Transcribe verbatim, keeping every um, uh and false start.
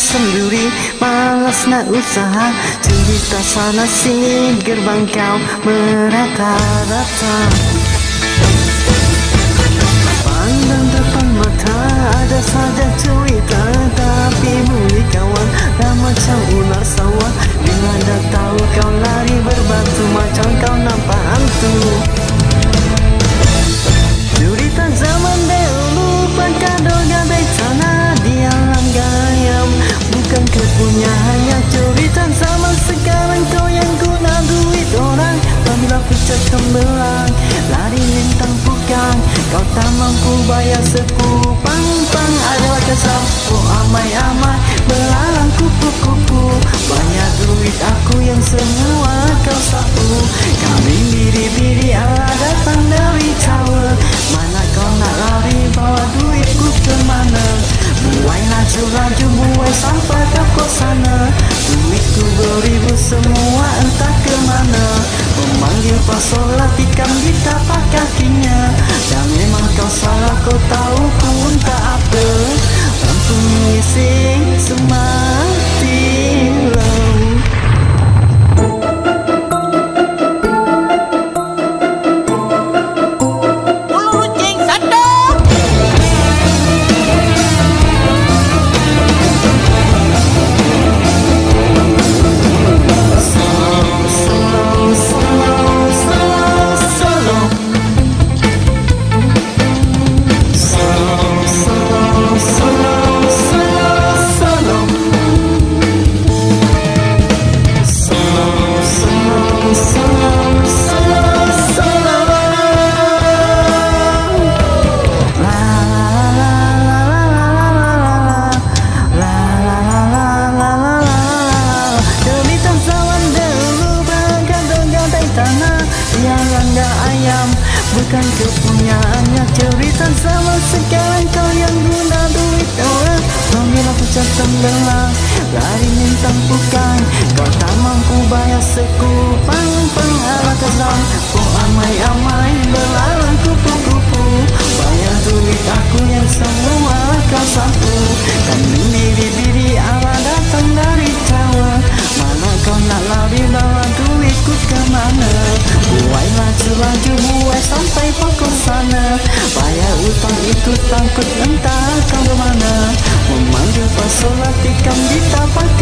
sendiri, malas nak usaha. Cerita sana sini, gerbang kau merata-rata. Pandang depan mata, ada saja cerita, tapi bunyi kawan dah macam ular sawah. Bila dah tahu kau lari berbatu, macam kau nampak hantu. Cerita zaman dahulu, kado gadai tanah di alam gayam, bukan kepunyaannya. Cerita zaman sekarang, kau yang guna duit orang. Bila pucat tembelang, lari lintang bukan. Kau tak mampu bayar sekupang pang. Adalah kesampu amai-amai, belalang kupu-kupu. Banyak duit aku yang semua kau sapu. Kambing biri-biri ala datang dari tower. Mana kau nak lari, bawa duitku ke mana? Buai laju-laju, buai sampai ke kos sana. Duitku beribu semua entah ke mana. Memanggil pasola, tikam di tapak kakinya. Dan memang kau salah, kau tahu pun tak apa. Lampu mengising semati lau. Bukan kepunyaannya. Cerita zaman sekarang, kau yang guna duit orang. Bila pucat tembelang, lari lintang bukan. Kau tak mampu bayar sekupang penghalang kesan. Kau amai-amai, belalang kupu-kupu. Bayar duit aku yang semua kau sapu. Kambing biri-biri ala datang dari tower. Mana kau nak lari, bawa duitku ke mana? Buai laju-laju, buai sampai pokok sana. Bayar utang itu takut entah kau ke mana. Memanggil pasola, tikam di tapak